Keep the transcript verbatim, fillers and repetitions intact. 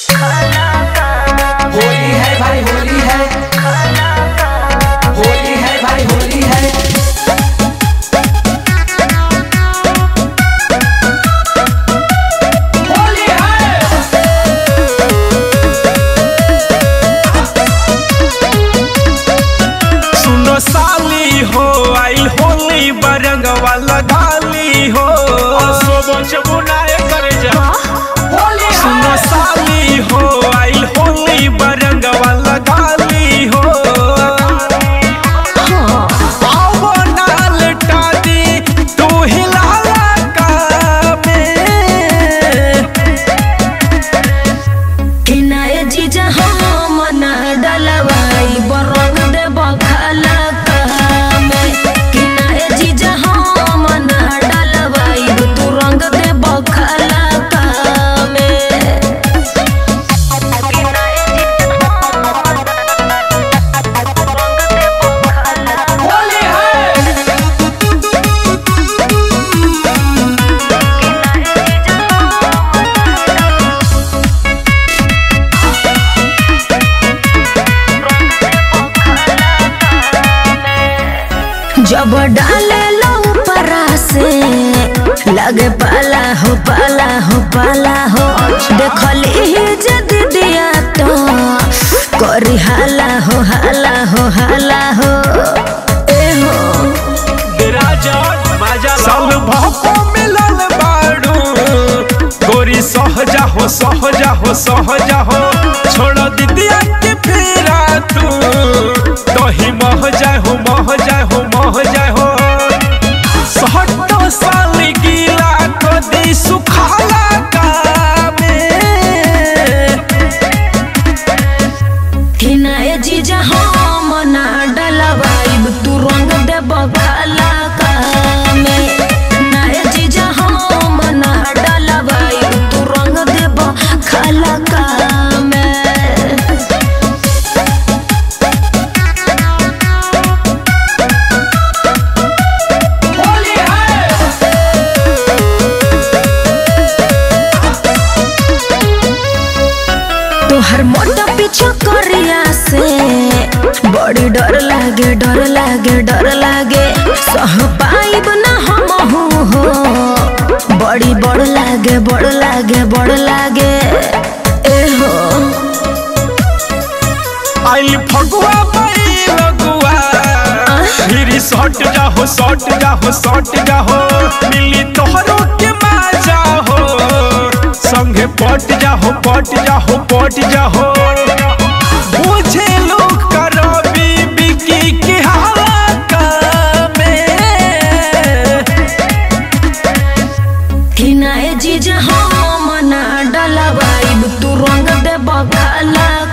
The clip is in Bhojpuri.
होली है भाई होली है, होली है भाई होली है। होली है सुनो साली हो आइल होली बरंग वाला गाली हो करे जा। सुनो साली हो आइल होली बरंग वाला गाली हो आओ नाल टादी तू हिलाला कामे किनाए जीजा हम ना डलवाई बरंग दे बखाला कामे किनाए जीजा हम ना डलवाई तू रंग दे बखाला कामे होली है जब डाले लो ऊपरा से लगे पाला हो पाला हो पाला हो देखली ही जद दिया तो करी हाला हो हाला हो हाला हो ए हो सब भको मिलल बाड़ू गोरी सहजा हो सहजा हो सहजा हो छोड़ दीदिया के फेरा तू तही मह जाए हो मह जाए हो मह जाए हो सहटो साली गीला कदी सुखाला कामे किनाए जीजा हम ना डलवाई तू रंग दे बखाला कामे नाए जीजा हम ना डलवाई तू रंग दे बखाला कामे होली है तोहर मोटा पीछा करिया से बड़ी डर लागे डर लागे डर लागे सह पाइब ना हम हो बड़ी बड़ लागे बड़ लागे बड़ लागे ए हो आइल फगुआ पाई लगुआ फिर सट जाहो सट जाहो सट जाहो मिली तोहरो के मजा हो संगे पट जाहो पट जाहो पट जाहो मुझे लोग करो बीबी की की हालत में किनाए जीजा हम ना डलवाई तू रंग दे बखाला